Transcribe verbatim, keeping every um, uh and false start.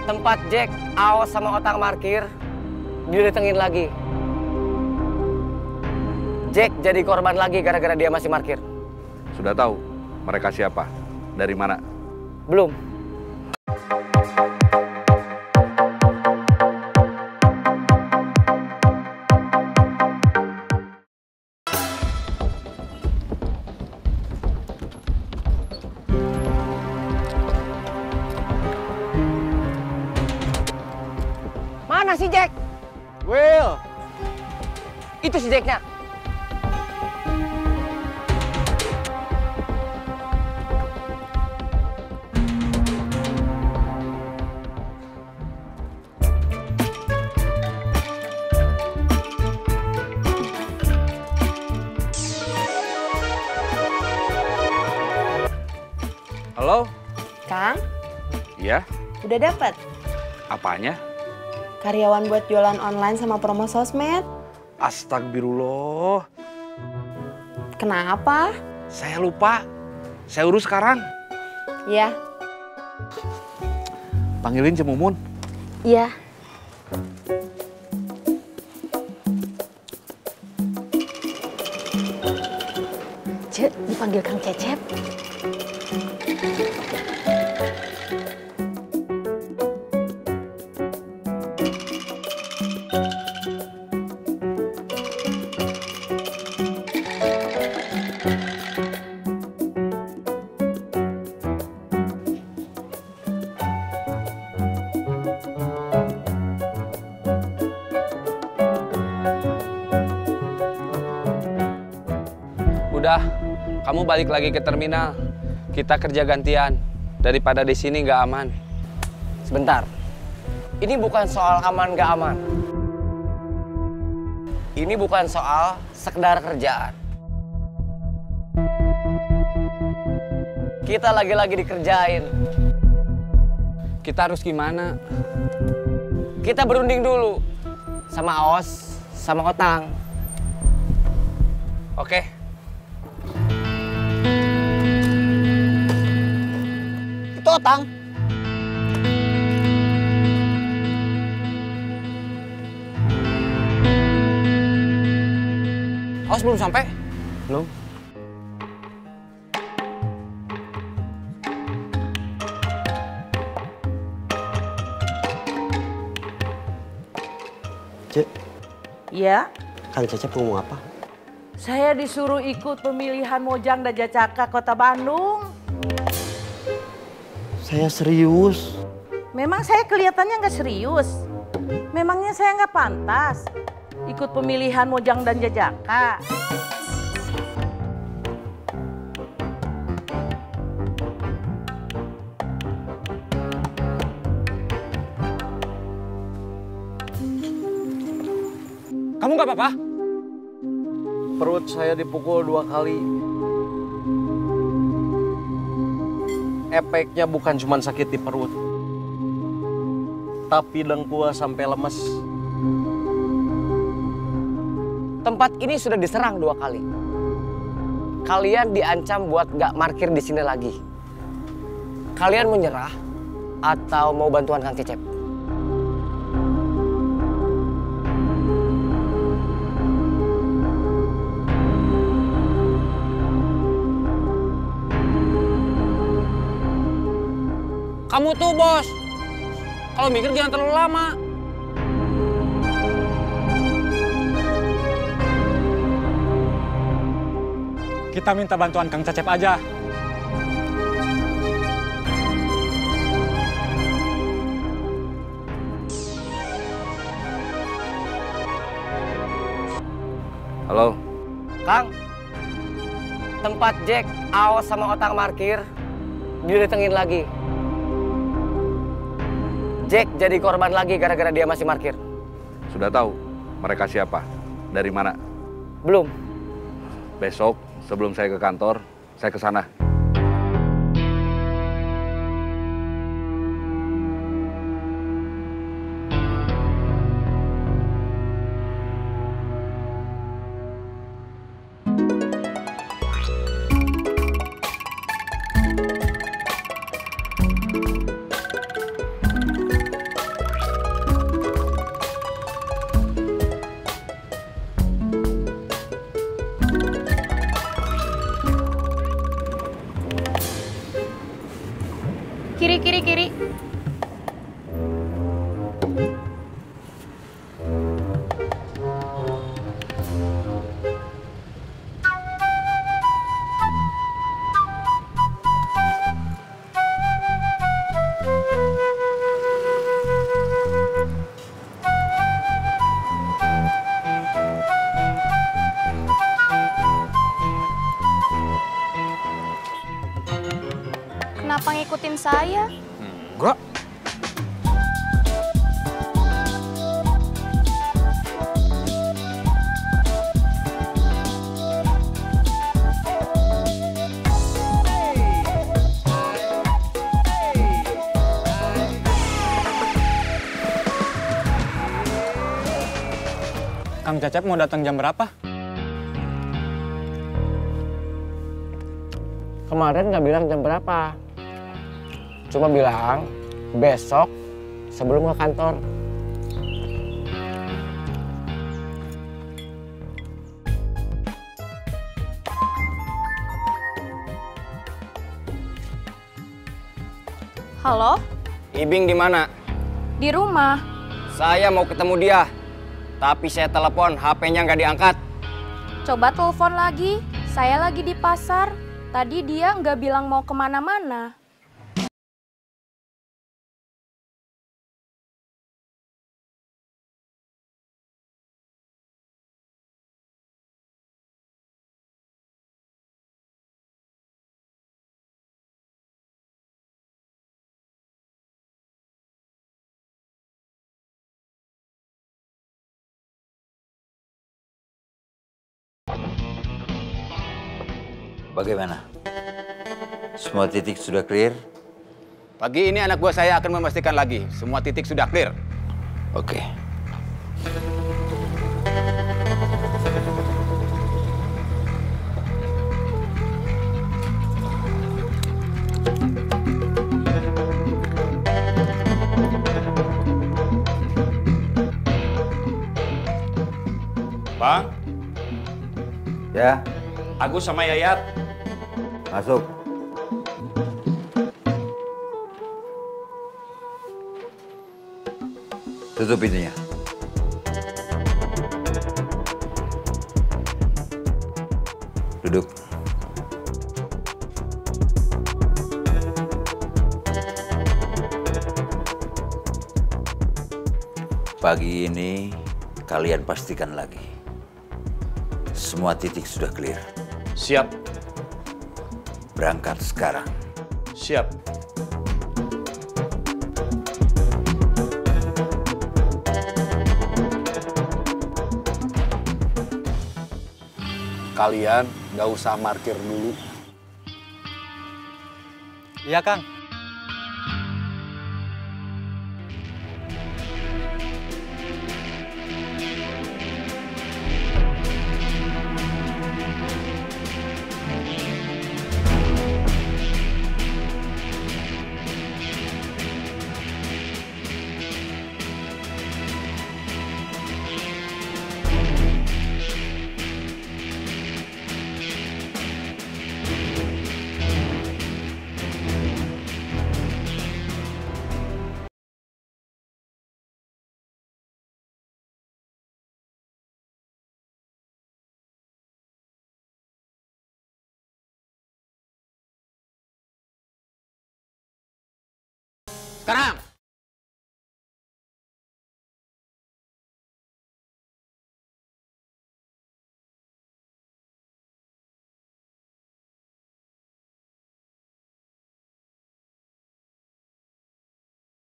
Tempat Jack, Aos sama Otang markir, didatengin lagi. Jack jadi korban lagi gara-gara dia masih markir. Sudah tahu mereka siapa? Dari mana? Belum. Mana si Jack? Will! Itu si Jacknya. Halo? Kang, Iya? udah dapat Apanya? karyawan buat jualan online sama promo sosmed. Astagfirullah. Kenapa? Saya lupa. Saya urus sekarang. Ya, Panggilin Cemumun. iya. Cek, dipanggil Kang Cecep. Udah, kamu balik lagi ke terminal. Kita kerja gantian. Daripada di sini nggak aman. Sebentar. Ini bukan soal aman gak aman. Ini bukan soal sekedar kerjaan. Kita lagi-lagi dikerjain. Kita harus gimana? Kita berunding dulu. Sama Aos, sama Otang. Oke. Itu Otang. Aos belum sampai? Belum. Cek, Iya, Kang Cecep ngomong apa? saya disuruh ikut pemilihan Mojang dan Jacaka Kota Bandung. Saya serius. Memang saya kelihatannya nggak serius. Memangnya saya nggak pantas ikut pemilihan Mojang dan Jajaka. Kamu nggak apa-apa? Perut saya dipukul dua kali. Efeknya bukan cuma sakit di perut, tapi dengkul sampai lemes. Tempat ini sudah diserang dua kali. Kalian diancam buat nggak parkir di sini lagi. Kalian mau nyerah atau mau bantuan Kang Cecep? Kamu tuh bos. Kalau mikir jangan terlalu lama. Kita minta bantuan Kang Cecep aja. Halo? Kang, tempat Jack, Aos sama Otang markir, didatengin lagi. Jack jadi korban lagi gara-gara dia masih markir. Sudah tahu mereka siapa? Dari mana? Belum. Besok sebelum saya ke kantor, saya ke sana. sendiri. Kenapa ngikutin saya? Enggak. Kang Cecep mau datang jam berapa? Kemarin nggak bilang jam berapa. Cuma bilang besok sebelum ke kantor. Halo? Ibing di mana? Di rumah. Saya mau ketemu dia. Tapi saya telepon, H P-nya nggak diangkat. Coba telepon lagi. Saya lagi di pasar. Tadi dia nggak bilang mau kemana-mana. Bagaimana? Semua titik sudah clear? Pagi ini anak buah saya akan memastikan lagi. Semua titik sudah clear. Oke. Bang, Ya, Agus sama Yayat. masuk. Tutup pintunya. Duduk. Pagi ini kalian pastikan lagi. Semua titik sudah clear. Siap, Berangkat sekarang. siap. Kalian nggak usah parkir dulu. Iya, Kang. Sekarang,